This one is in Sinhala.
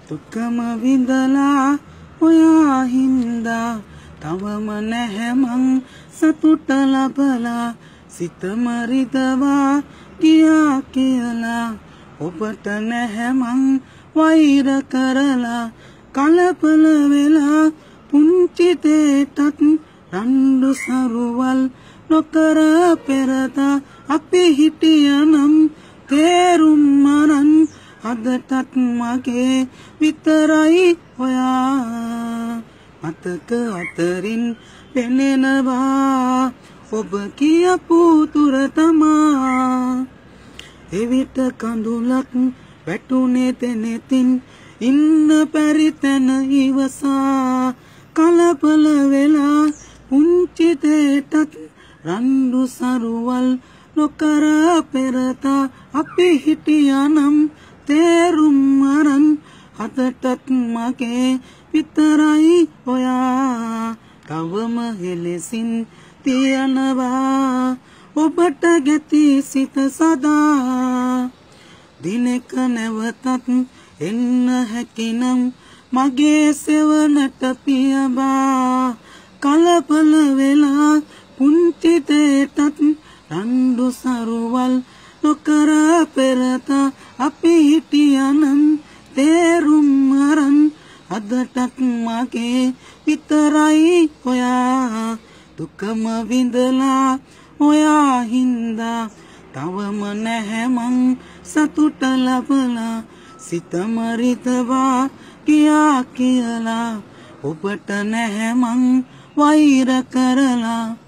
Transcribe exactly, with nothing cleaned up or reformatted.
දුකම විඳලා ඔයා හින්දා තවම නැහැ මං සතුට ලබලා සිතම රිදවා ගියා කියලා ඔබට නැහැ මං වෛර කරලා කලබල වෙලා පුංචි දෙයටත් රණ්ඩු සරුවල් නොකර පෙරදා අපි හිටියනම් තේරුම් මරන් අදටත් මගේ විතරයි ඔයා මතක අතරින් පෙනෙනවා ඔබ කියපු තුර තමා එවිට කඳුලක් වැටුනේ තැනෙතින් ඉන්න පරිතන ඉවසා කලබල වෙලා පුංචි දෙයටත් රණ්ඩු සරුවල් නොකර පෙරතා අපි හිටියනම් තේරුම් අරන් අදටත් මගේ විතරයි ඔයා තවම හෙලෙසින් තියනවා ඔබට ගැති සිත සදා දිනක නැවතත් එන්න හැකිනම් මගේ සෙවණට පියබා කලබල වෙලා පුංචි දෙයටත් රණ්ඩු සරුවල් නොකර පෙරතා අපි හිටියනම් තේරුම් අරන් අදටත් මගේ විතරයි ඔයා දුකම විඳලා ඔයා හින්දා තවම නැහැ මං සතුට ලබලා සිතම රිදවා ගියා කියලා ඔබට නැහැ මං වෛර කරලා